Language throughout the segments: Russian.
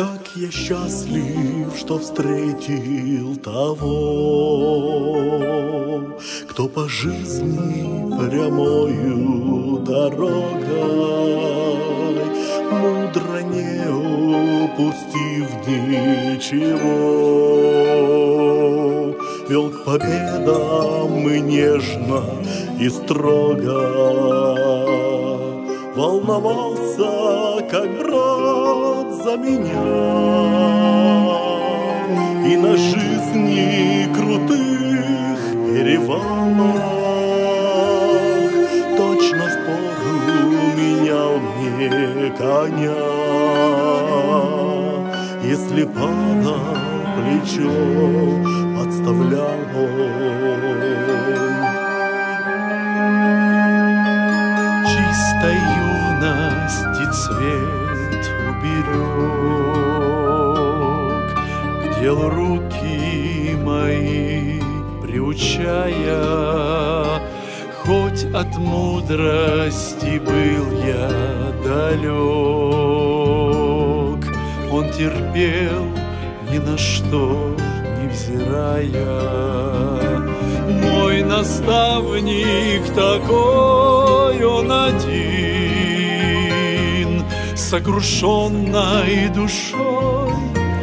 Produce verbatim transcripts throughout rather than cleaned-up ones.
Как я счастлив, что встретил того, кто по жизни прямою дорогой, мудро не упустив ничего, вел к победам и нежно, и строго волновался, как брат, за меня. И на жизни крутых перевалах точно впору менял мне коня. Если падал, плечо подставлял он. Чистой юности цвет уберег, к делу руки мои приучая. Хоть от мудрости был я далек, он терпел, ни на что невзирая. Мой наставник такой он один, сокрушенной душой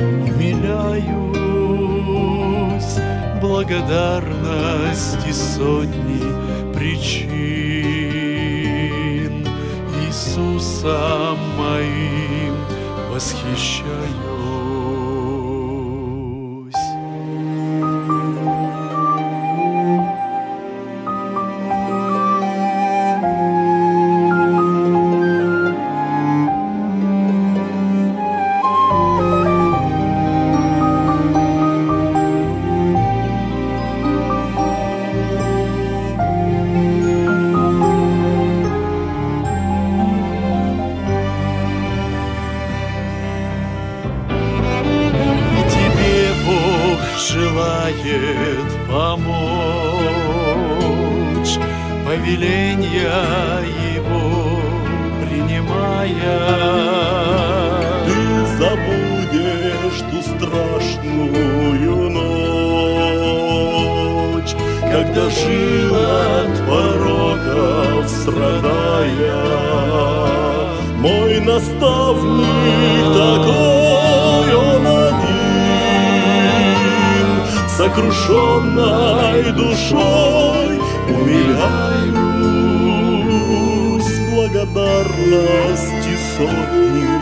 умиляюсь, благодарности сотни причин, Иисусом моим восхищаюсь. Желает помочь, повеления его принимая. Ты забудешь ту страшную ночь, когда жил от пороков страдая. Мой наставник такой он один, сокрушенной душой умиляюсь, благодарности сотни